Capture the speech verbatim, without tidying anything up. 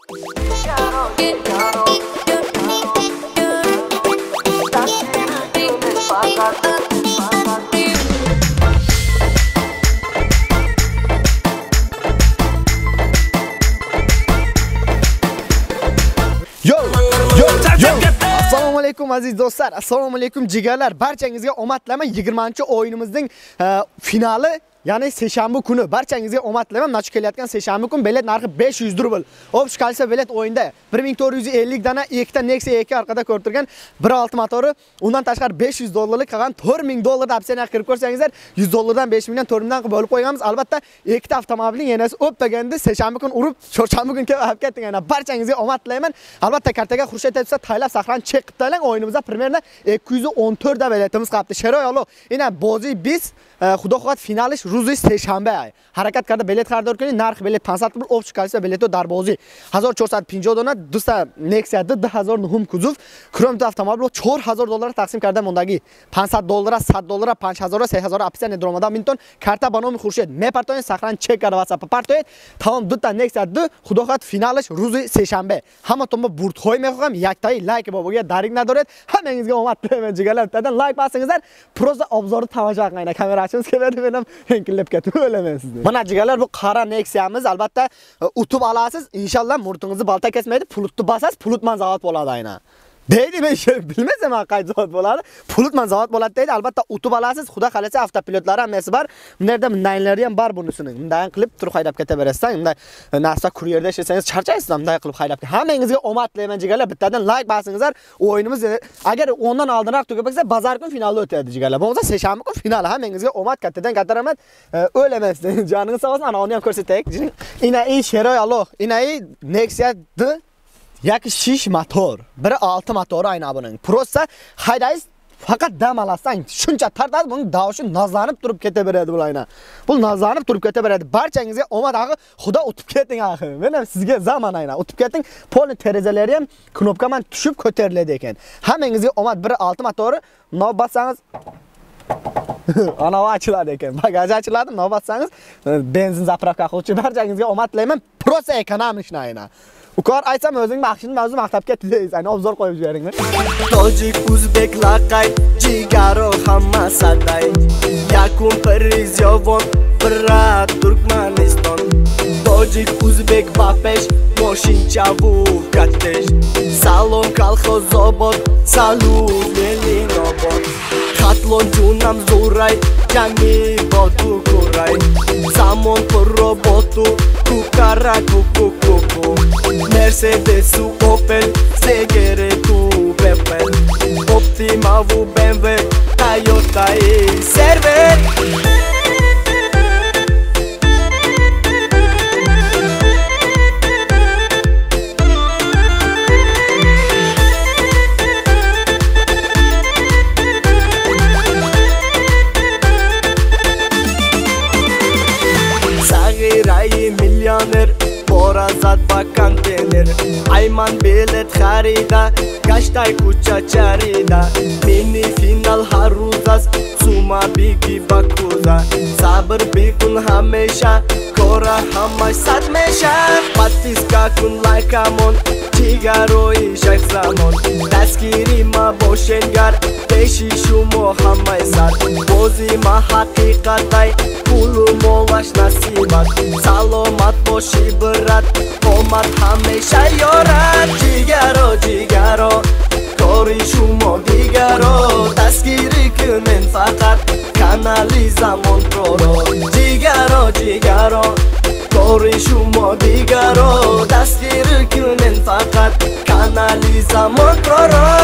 Yo, yo, yo. Assalomu alaykum aziz do'stlar, assalomu alaykum jigarlar. Barchangizga omad tilayman. yigirmanchi o'yinimizning uh, finali, ya'ni seshanba kuni. Barchangizga omad tilayman. Nachi kelayotgan seshanba kun bilet narxi besh yuz rubl. Obsh kalsa bilet o'yinda bir ming to'rt yuz ellik dana ikkita Nexia iki orqada ko'rtirgan bir olti motori, undan tashqari besh yuz dollarlik qolgan to'rt ming dollarga opsiyaga kirib ko'rsangizlar, yuz dollardan besh mingdan to'rt mingdan qilib bo'lib qo'yganmiz. Albatta, ikkita avtomobilning yanasi o'paganda seshanba kun urib, chorshanba kun kelib olib ketding. Yana barchangizga omad tilayman. Albatta, kartaga xursand etsa, taylab saqlan chek qilib taylang. O'yinimizda primerda ikki yuz o'n to'rt da biletimiz qolibdi. Sheroyalo. Ina bozi biz xudo xohlab finalish ruzi seshanba. Harakat karda bilet xaridor qiling. Narx bilet pansat rubl, obch kalsa bileto darbozi hazor cho'rtsad pinjoh dona, do'sta Nexia dah hazar nuhum kuzov, kromda avtomobil cho'r hazar dollar taqsim kardam ondagi pansat dollar, sad dollar, panch hazar, seh hazar opsiya nedromada minton karta banomi Xurshid. Me partoin saqlan chek kar WhatsApp partoin. Tamam do'sta Nexia dah xudo xohlab finalish ruzi seshanba. Hamma tomba burtxoy me'xo'm yaktai like boboga darig nadorat. Hammangizga omad tilayman jigarlar. Tadan like bosingizlar, proza obzorni tomosha qilinglar. Kamerachimiz keladi, men ham enkilib ketib o'laman sizni. Mana jigarlar, bu qora Nexia'miz albatta utib olasiz. Inshaalloh murtingizni balta kesmaydi. Pulutni basasiz, pulutman zavod bo'ladi ayna. Deydi, men bilmasam qay zavod bo'ladi. Pulutman zavod bo'ladi deydi. Albatta utib olasiz. Xudo xolasa avtopilotlar hammasi bor. Bunlarda mindayinlari ham bor bunisini. Bundan qilib turib haydab ketaverasizlar. Unda narsa kuryerda ishlasangiz charchaysiz, bunday qilib haydab. Hammangizga omad tilayman jigarlar. Bittadan like bosingizlar. O'yinimiz agar o'ndan oldinroq tugab ketsa, bazar kun finalda o'tadi jigarlar. Bo'lmasa seshanba kun final. Hammangizga omad, kattadan katta rahmat. O'laman sizdan. Joningiz sog' bo'lsin. Ana uni ham ko'rsataylik. Ina ey sheroy Alloh. Ina ey Nexia dah yak shish motor, bir olti motori ayna buning. Prosta haydaysiz, faqat dam olasang, shuncha tartadi, buning davshi nozlanib turib ketaveradi bu ayna. Bu nozlanib turib ketaveradi. Barchangizga omad ag'i, xudo o'tib keting ag'i. Men ham sizga zaman ayna o'tib keting. Polni terazalari ham knopkaman tushib ko'tariladi ekan. Hammangizga omad, bir olti motori, navbatsangiz ana ochiladi ekan. Bagaj ochiladi, navbatsangiz benzin zapravka qiluvchi barchangizga omad tilayman. Prosta ekonomik ayna. Ukor aytsam o'zing maqshin mavzu maktabga ketdingiz. Ayni obzor qo'yib beringlar. Tojik, o'zbek laqay, jigaro hamma saday. Yakun Pariz yovon, Birat Turkmaniston. Tojik, o'zbek bapesh, moshinchavu kattesh. Salom kolxozobod, salut Leninobod. Xatlon junam zo'ray, jami botu ko'ray. Samon robotu, kukara kukukuku. Mercedes, Opel, Segere, Opel, Optima, B M W, Toyota e Server. Sagirai millioner, Borazat va konteyner. Ayman bilet xarida, gashtay kucha charida. Mini final har ro'zas, suma bigi bakuza. Sabr bikun hamesha, kora hamash satmesha. Подписка kun like amon, jigaro ishaq zamon. Daskiri ma boshengar, peshi shumo hamay sat. Bozi ma haqiqatay, pulu molash nasibat. Salomat boshi birat, omad hamesha yorat. Jigaro jigaro, kori shumo digaro. Daskiri kunen faqat, kanali zamon proro. Jigaro jigaro, kori shumo digaro. Daskiri kunen faqat, kanali zamon proro.